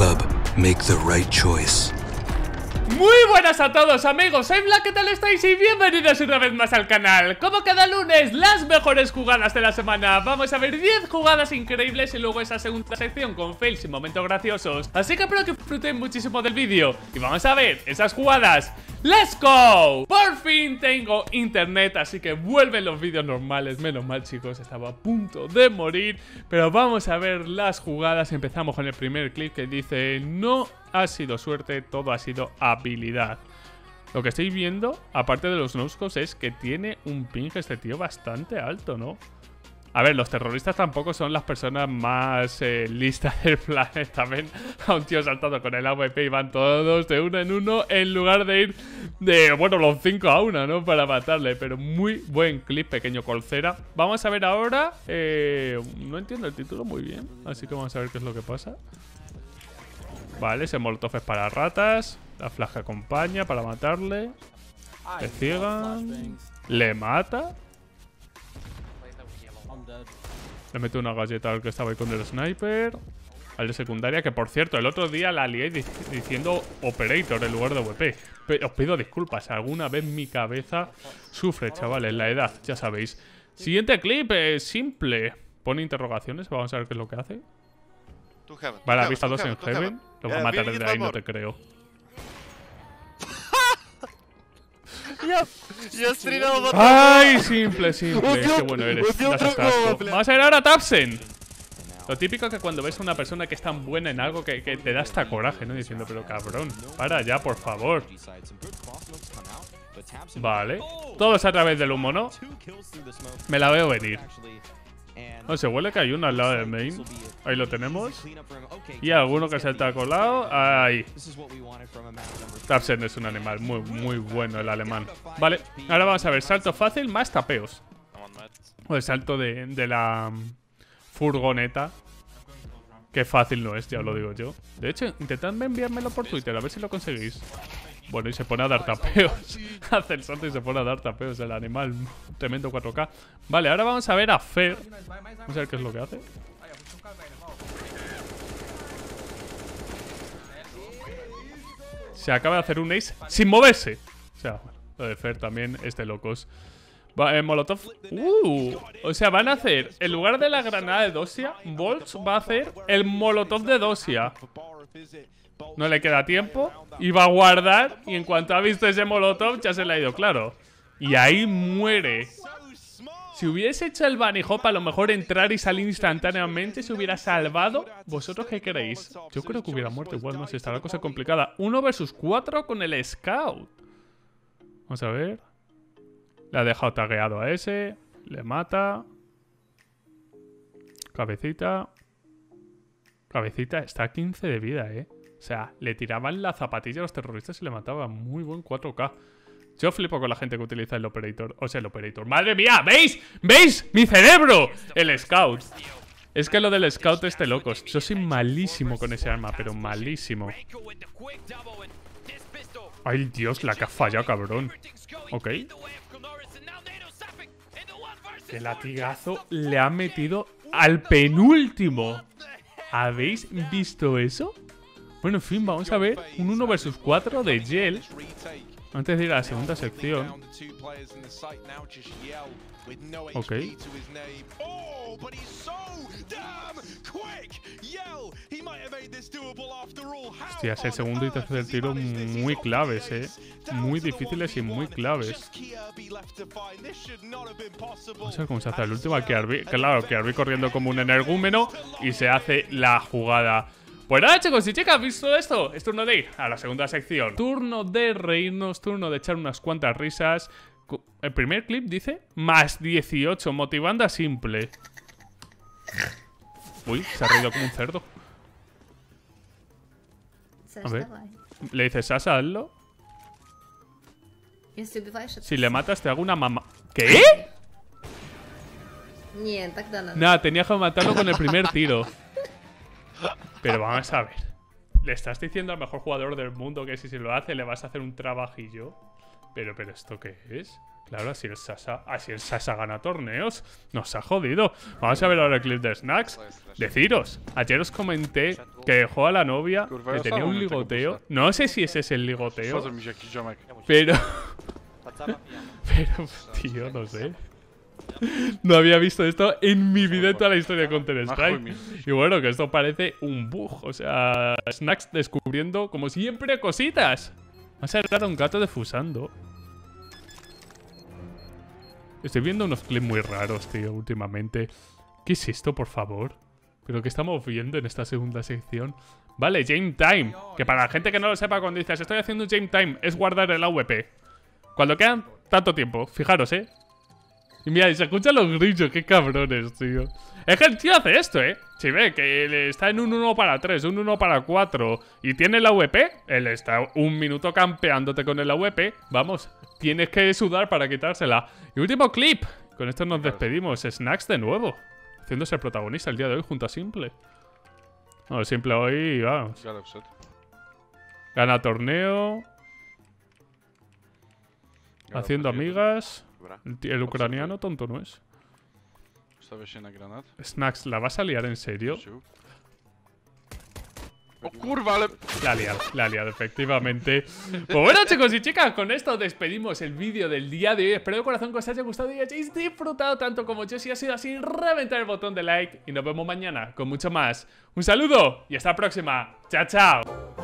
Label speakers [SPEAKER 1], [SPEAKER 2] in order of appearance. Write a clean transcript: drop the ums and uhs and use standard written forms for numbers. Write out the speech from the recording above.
[SPEAKER 1] club, make the right choice.
[SPEAKER 2] Muy buenas a todos amigos, soy Black, ¿qué tal estáis? Y bienvenidos una vez más al canal. Como cada lunes, las mejores jugadas de la semana. Vamos a ver 10 jugadas increíbles y luego esa segunda sección con fails y momentos graciosos. Así que espero que disfruten muchísimo del vídeo y vamos a ver esas jugadas. ¡Let's go! Por fin tengo internet, así que vuelven los vídeos normales. Menos mal, chicos, estaba a punto de morir. Pero vamos a ver las jugadas. Empezamos con el primer clip que dice: no ha sido suerte, todo ha sido habilidad. Lo que estoy viendo, aparte de los noscos, es que tiene un ping este tío bastante alto, ¿no? A ver, los terroristas tampoco son las personas más listas del planeta. Ven a un tío saltando con el AWP y van todos de uno en uno en lugar de ir de, bueno, los 5 a 1, ¿no? Para matarle. Pero muy buen clip, pequeño colcera. Vamos a ver ahora. No entiendo el título muy bien, así que vamos a ver qué es lo que pasa. Vale, ese molotov es para ratas. La flash acompaña para matarle. Le ciegan. Le mata. Le mete una galleta al que estaba ahí con el sniper. Al de secundaria, que por cierto, el otro día la lié diciendo operator en lugar de WP. Pero os pido disculpas, alguna vez mi cabeza sufre, chavales, la edad, ya sabéis. Siguiente clip, simple. Pone interrogaciones, vamos a ver qué es lo que hace. Vale, ha visto a dos en Heaven. Lo va a matar desde ahí, no te creo. Ay, simple, simple. Qué bueno eres. Das hasta asco. Vamos a ver ahora a Tapsen. Lo típico que cuando ves a una persona que es tan buena en algo que te da hasta coraje, ¿no? Diciendo, pero cabrón, para ya, por favor. Vale. Todo es a través del humo, ¿no? Me la veo venir. No, se huele que hay uno al lado del main. Ahí lo tenemos. Y alguno que se está colado. Ahí. Tapsen es un animal muy bueno, el alemán. Vale, ahora vamos a ver salto fácil más tapeos. O el salto de la furgoneta. Que fácil no es, ya lo digo yo. De hecho, intentadme enviármelo por Twitter, a ver si lo conseguís. Bueno, y se pone a dar tapeos. Hace el salto y se pone a dar tapeos el animal. Tremendo 4K. Vale, ahora vamos a ver a Fer. Vamos a ver qué es lo que hace. Se acaba de hacer un ace sin moverse. O sea, lo de Fer también es de locos. Molotov. O sea, van a hacer, en lugar de la granada de Dosia, Bolts va a hacer el molotov de Dosia. No le queda tiempo. Y va a guardar. Y en cuanto ha visto ese molotov, ya se le ha ido claro. Y ahí muere. Si hubiese hecho el bunny hop, a lo mejor entrar y salir instantáneamente se hubiera salvado. ¿Vosotros qué creéis? Yo creo que hubiera muerto igual, no sé, está la cosa complicada. 1 versus 4 con el scout. Vamos a ver. Le ha dejado tagueado a ese. Le mata. Cabecita. Cabecita está a 15 de vida, O sea, le tiraban la zapatilla a los terroristas y le mataban. Muy buen 4K. Yo flipo con la gente que utiliza el operator. O sea, el operator. ¡Madre mía! ¿Veis? ¿Veis? ¡Mi cerebro! El scout. Es que lo del scout es de locos. Yo soy malísimo con ese arma, pero malísimo. Ay, Dios, la que ha fallado, cabrón. Ok. Qué latigazo le ha metido al penúltimo. ¿Habéis visto eso? Bueno, en fin, vamos a ver un 1 versus 4 de Gel. Antes de ir a la segunda sección. Ok. Hostia, el segundo y tercer tiro muy claves, Muy difíciles y muy claves. Vamos a ver cómo se hace el último. Claro, KRB corriendo como un energúmeno. Y se hace la jugada. Pues nada, chicos y chicas, ¿visto esto? Es turno de ir a la segunda sección. Turno de reírnos, turno de echar unas cuantas risas. El primer clip dice más 18, motivando a simple. Uy, se ha reído como un cerdo. A ver, le dice Sasa, hazlo. Si le matas te hago una mamá. ¿Qué? Nada, tenía que matarlo con el primer tiro. Pero vamos a ver. Le estás diciendo al mejor jugador del mundo que si se lo hace le vas a hacer un trabajillo. Pero ¿esto qué es? Claro, así el Sasa gana torneos. Nos ha jodido. Vamos a ver ahora el clip de Snax. Deciros, ayer os comenté que dejó a la novia, que tenía un ligoteo. No sé si ese es el ligoteo. Pero, tío, no sé. No había visto esto en mi vida en toda la historia de Counter-Strike. Y bueno, que esto parece un bug. O sea, Snax descubriendo, como siempre, cositas. Vamos a ver a un gato defusando. Estoy viendo unos clips muy raros, tío, últimamente. ¿Qué es esto, por favor? ¿Pero qué estamos viendo en esta segunda sección? Vale, Game Time. Que para la gente que no lo sepa, cuando dices estoy haciendo un Game Time, es guardar el AWP. Cuando quedan tanto tiempo. Fijaros, ¿eh? Y mira, y se escuchan los grillos. Qué cabrones, tío. Es que el tío hace esto, ¿eh? Si ve que está en un 1 para 3, un 1 para 4 y tiene el AWP, él está un minuto campeándote con el AWP. Vamos, tienes que sudar para quitársela. Y último clip. Con esto nos despedimos. Snax de nuevo. Haciéndose el protagonista el día de hoy junto a Simple. No, Simple hoy, vamos. Gana torneo. Haciendo amigas. El ucraniano tonto no es. Snax, ¿la vas a liar en serio?
[SPEAKER 3] ¡Oh, curva!
[SPEAKER 2] La ha liado, efectivamente. Pues bueno, chicos y chicas, con esto despedimos el vídeo del día de hoy. Espero de corazón que os haya gustado y hayáis disfrutado tanto como yo. Si ha sido así, reventar el botón de like y nos vemos mañana con mucho más. Un saludo y hasta la próxima. ¡Chao, chao!